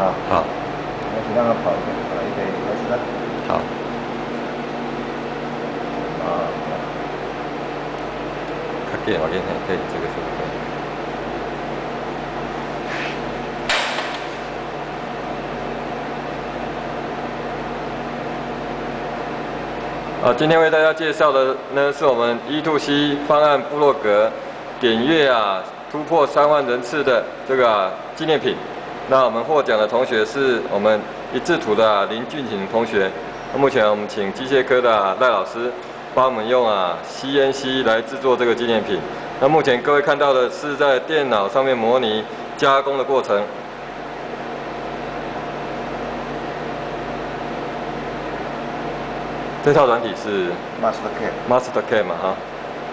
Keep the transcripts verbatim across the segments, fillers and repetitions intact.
啊。 好。 我先让它跑一点，好，预备开始了。 好。 啊。 较紧，我给你对这个是可以。啊，今天为大家介绍的呢，是我们 E to C 方案部落格点阅啊突破三万人次的这个、啊、纪念品。那我们获奖的同学是我们一制图的、啊、林俊廷同学。那目前我们请机械科的、啊、赖老师帮我们用啊 C N C 来制作这个纪念品。那目前各位看到的是在电脑上面模拟加工的过程。这套软体是 MasterCAD，MasterCAD 嘛哈。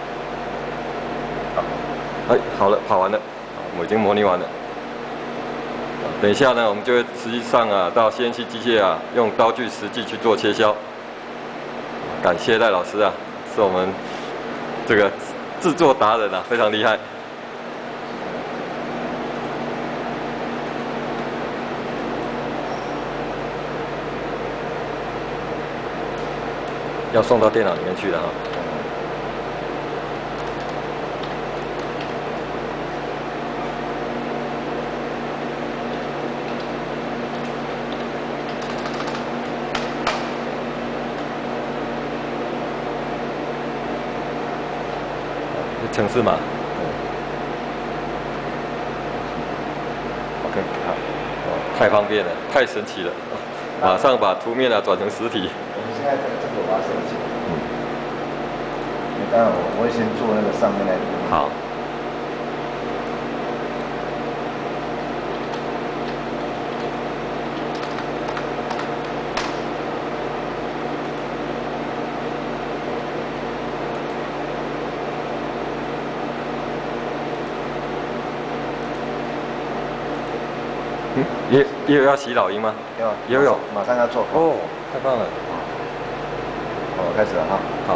好，哎，好了，跑完了，我已经模拟完了。等一下呢，我们就会实际上啊，到 C N C 机械啊，用刀具实际去做切削。感谢赖老师啊，是我们这个制作达人啊，非常厉害。要送到电脑里面去的哈。程式码。OK， 好，太方便了，太神奇了，马上把图面啊转成实体。 我们现在这个这个我把它设计。嗯。当然我我会先做那个上面那个。 好。嗯，也也有要洗老鹰吗？ 要， 也有， 马上要做。 哦，太棒了。 好，我开始了哈。 好。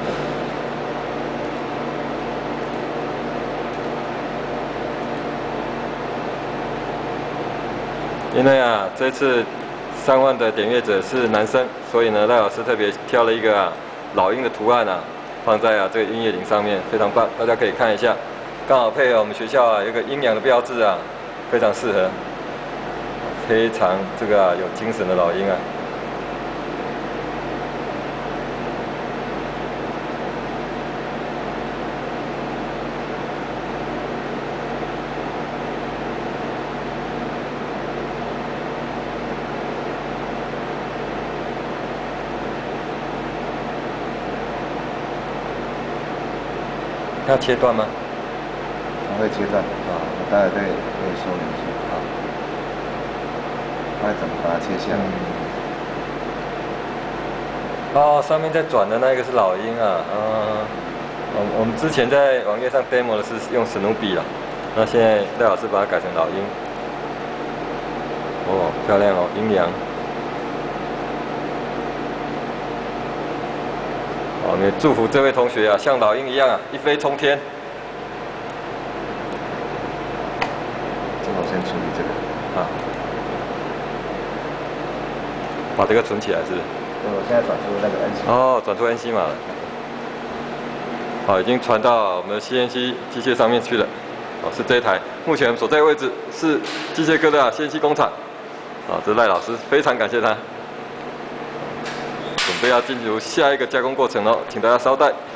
因为啊，这次三万的点阅者是男生，所以呢，赖老师特别挑了一个啊老鹰的图案啊，放在啊这个鹰叶领上面，非常棒，大家可以看一下，刚好配合我们学校啊有一个阴阳的标志啊，非常适合，非常这个、啊、有精神的老鹰啊。要切断吗？ 我会切断啊，我待会对会说明一下啊，该怎么把它切下来？ 嗯、哦，上面在转的那个是老鹰啊，啊，我我们之前在网页上 demo 的是用史努比啊，那现在赖老师把它改成老鹰。哦，漂亮哦，阴阳。我们祝福这位同学啊，像老鹰一样啊，一飞冲天。 这我先处理这个啊，把这个存起来是不是？ 我现在转出那个 N C。 哦，转出 N C 码了。好，已经传到我们的 C N C 机械上面去了。哦，是这一台。目前我们所在位置是机械科的、啊、C N C 工厂。啊，这是赖老师，非常感谢他。准备要进入下一个加工过程喽，请大家稍待。